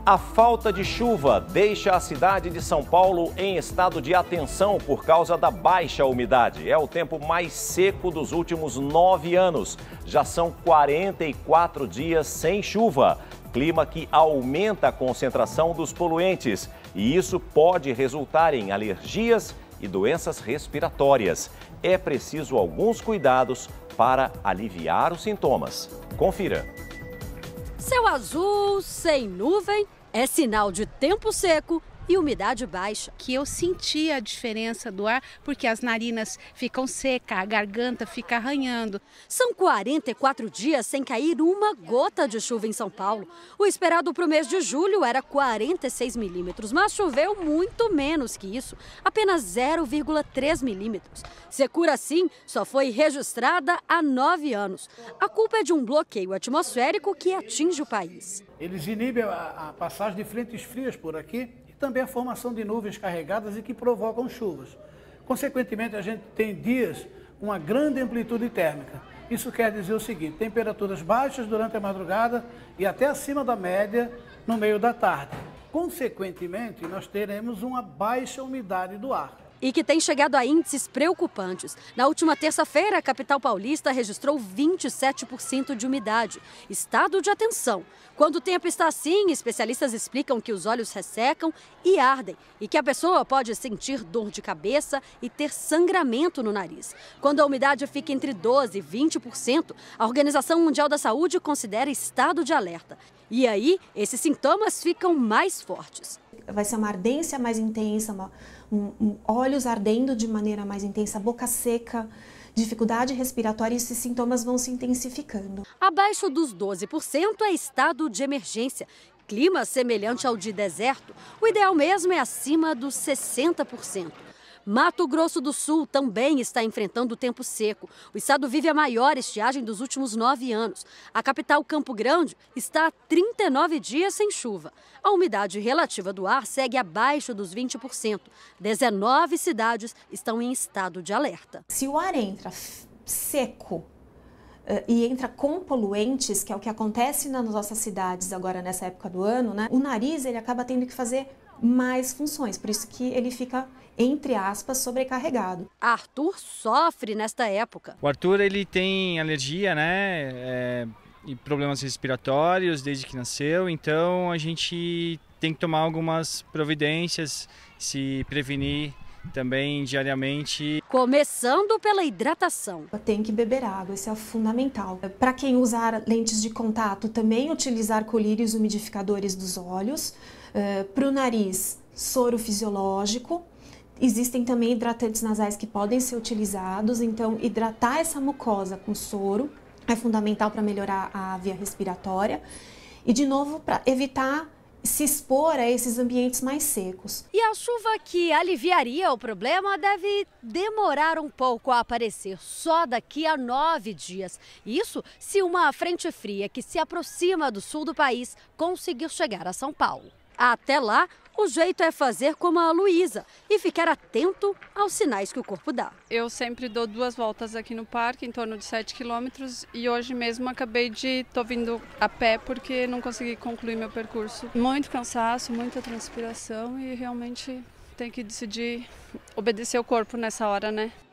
A falta de chuva deixa a cidade de São Paulo em estado de atenção por causa da baixa umidade. É o tempo mais seco dos últimos 9 anos. Já são 44 dias sem chuva. Clima que aumenta a concentração dos poluentes. E isso pode resultar em alergias e doenças respiratórias. É preciso alguns cuidados para aliviar os sintomas. Confira. Céu azul, sem nuvem, é sinal de tempo seco e umidade baixa. Que eu senti a diferença do ar, porque as narinas ficam secas, a garganta fica arranhando. São 44 dias sem cair uma gota de chuva em São Paulo. O esperado para o mês de julho era 46 milímetros, mas choveu muito menos que isso, apenas 0,3 milímetros. Secura, assim, só foi registrada há 9 anos. A culpa é de um bloqueio atmosférico que atinge o país. Eles inibem a passagem de frentes frias por aqui e também a formação de nuvens carregadas e que provocam chuvas. Consequentemente, a gente tem dias com uma grande amplitude térmica. Isso quer dizer o seguinte: temperaturas baixas durante a madrugada e até acima da média no meio da tarde. Consequentemente, nós teremos uma baixa umidade do ar. E que tem chegado a índices preocupantes. Na última terça-feira, a capital paulista registrou 27% de umidade. Estado de atenção. Quando o tempo está assim, especialistas explicam que os olhos ressecam e ardem e que a pessoa pode sentir dor de cabeça e ter sangramento no nariz. Quando a umidade fica entre 12% e 20%, a Organização Mundial da Saúde considera estado de alerta. E aí, esses sintomas ficam mais fortes. Vai ser uma ardência mais intensa, olhos ardendo de maneira mais intensa, boca seca, dificuldade respiratória, e esses sintomas vão se intensificando. Abaixo dos 12% é estado de emergência. Clima semelhante ao de deserto. O ideal mesmo é acima dos 60%. Mato Grosso do Sul também está enfrentando o tempo seco. O estado vive a maior estiagem dos últimos 9 anos. A capital, Campo Grande, está há 39 dias sem chuva. A umidade relativa do ar segue abaixo dos 20%. 19 cidades estão em estado de alerta. Se o ar entra seco e entra com poluentes, que é o que acontece nas nossas cidades agora nessa época do ano, né? O nariz ele acaba tendo que fazer mais funções, por isso que ele fica, entre aspas, sobrecarregado. Arthur sofre nesta época. O Arthur ele tem alergia, né, e problemas respiratórios desde que nasceu, então a gente tem que tomar algumas providências, se prevenir também diariamente. Começando pela hidratação. Tem que beber água, isso é fundamental. Para quem usar lentes de contato, também utilizar colírios umidificadores dos olhos. Para o nariz, soro fisiológico. Existem também hidratantes nasais que podem ser utilizados, então hidratar essa mucosa com soro é fundamental para melhorar a via respiratória e, de novo, para evitar se expor a esses ambientes mais secos. E a chuva que aliviaria o problema deve demorar um pouco a aparecer, só daqui a 9 dias. Isso se uma frente fria que se aproxima do sul do país conseguir chegar a São Paulo. Até lá, o jeito é fazer como a Luísa e ficar atento aos sinais que o corpo dá. Eu sempre dou 2 voltas aqui no parque, em torno de 7 quilômetros, e hoje mesmo tô vindo a pé porque não consegui concluir meu percurso. Muito cansaço, muita transpiração e realmente tem que decidir obedecer o corpo nessa hora, né?